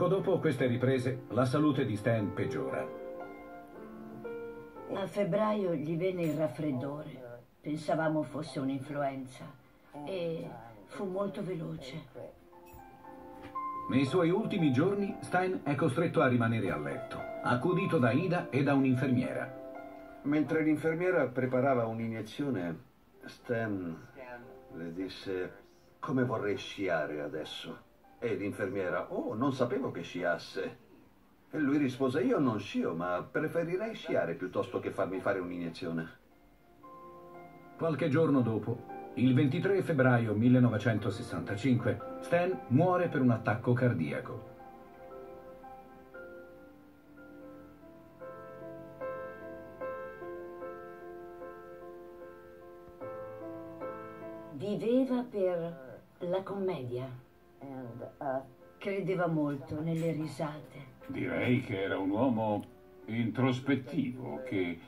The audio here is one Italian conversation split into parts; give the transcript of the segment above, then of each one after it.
Poco dopo queste riprese, la salute di Stan peggiora. A febbraio gli venne il raffreddore. Pensavamo fosse un'influenza e fu molto veloce. Nei suoi ultimi giorni, Stein è costretto a rimanere a letto, accudito da Ida e da un'infermiera. Mentre l'infermiera preparava un'iniezione, Stan le disse: come vorrei sciare adesso. E l'infermiera: oh, non sapevo che sciasse. E lui rispose: io non scio, ma preferirei sciare piuttosto che farmi fare un'iniezione. Qualche giorno dopo, il 23 febbraio 1965, Stan muore per un attacco cardiaco. Viveva per la commedia. Credeva molto nelle risate. Direi che era un uomo introspettivo che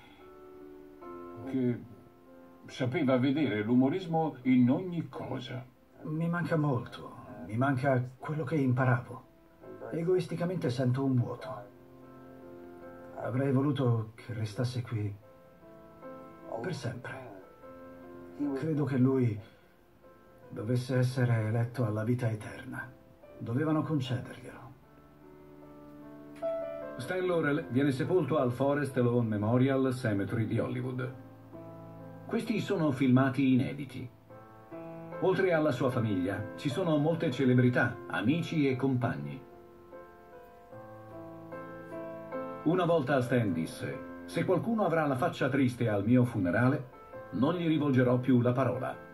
sapeva vedere l'umorismo in ogni cosa. Mi manca molto, mi manca quello che imparavo. Egoisticamente sento un vuoto. Avrei voluto che restasse qui per sempre. Credo che lui dovesse essere eletto alla vita eterna. Dovevano concederglielo. Stan Laurel viene sepolto al Forest Lawn Memorial Cemetery di Hollywood. Questi sono filmati inediti. Oltre alla sua famiglia, ci sono molte celebrità, amici e compagni. Una volta Stan disse: se qualcuno avrà la faccia triste al mio funerale, non gli rivolgerò più la parola.